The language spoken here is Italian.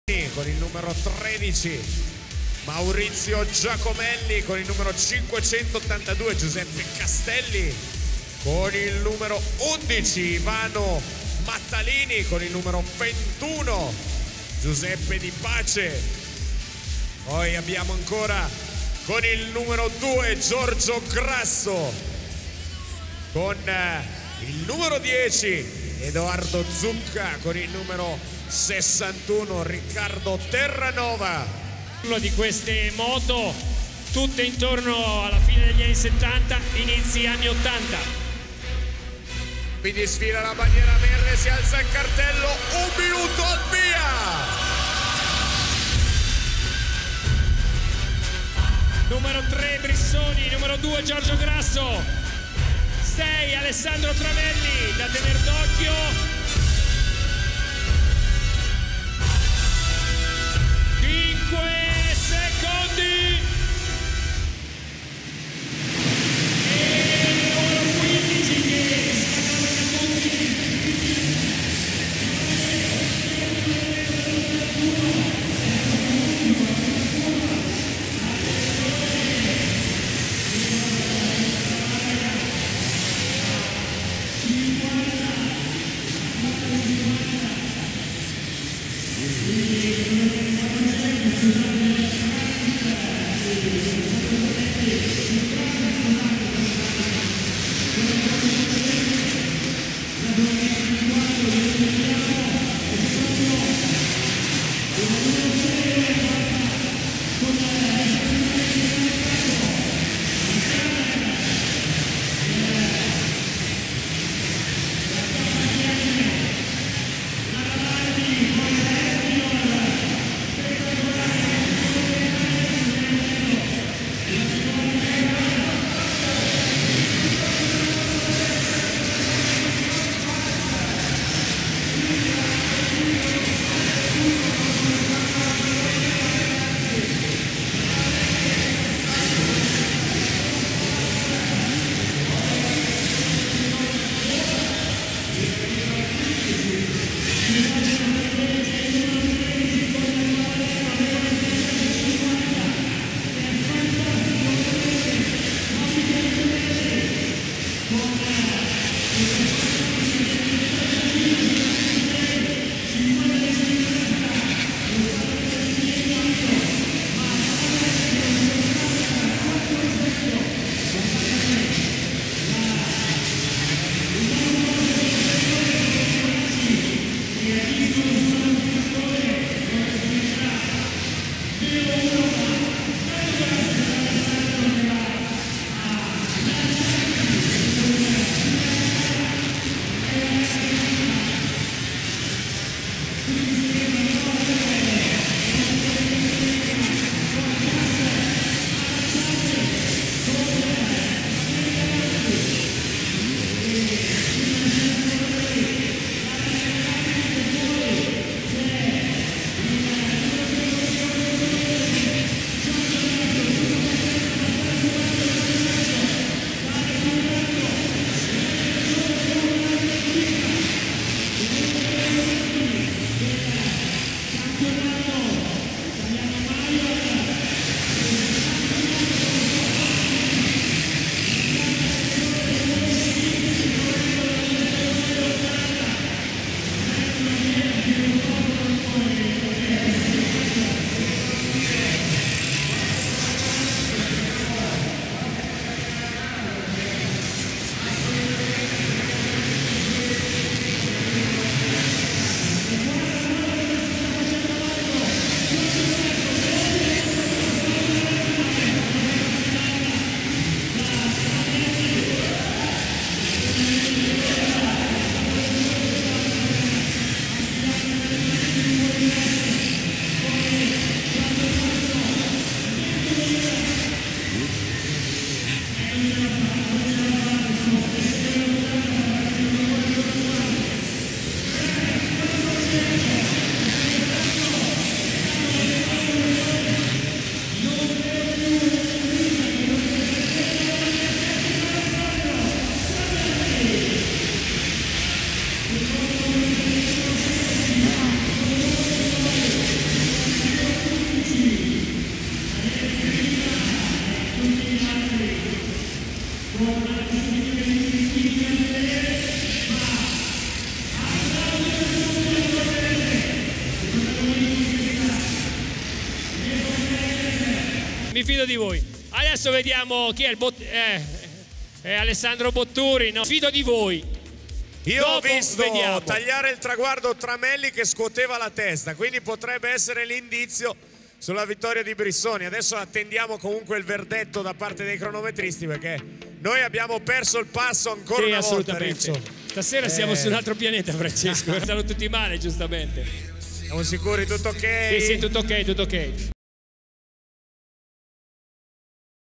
con il numero 13, Maurizio Giacomelli con il numero 582, Giuseppe Castelli con il numero 11, Ivano Mattalini con il numero 21, Giuseppe Di Pace. Poi abbiamo ancora con il numero 2 Giorgio Grasso, con il numero 10 Edoardo Zucca, con il numero 61 Riccardo Terranova. Uno di queste moto tutte intorno alla fine degli anni 70, inizi anni 80. Quindi sfila la bandiera verde, si alza il cartello, 1 minuto al via! Numero 3 Brissoni, numero 2 Giorgio Grasso, 6 Alessandro Travelli, da tener d'occhio. 5 secondi. E il numero 15 che fido di voi. Adesso vediamo chi è è Alessandro Botturi, no? Fido di voi. Io ho Dopo visto vediamo. tagliare il traguardo Tramelli che scuoteva la testa, quindi potrebbe essere l'indizio sulla vittoria di Brissoni. Adesso attendiamo comunque il verdetto da parte dei cronometristi, perché noi abbiamo perso il passo ancora una volta, Riccio. Stasera siamo su un altro pianeta, Francesco. Stanno tutti male, giustamente. Siamo sicuri tutto ok? Sì, tutto ok, tutto ok.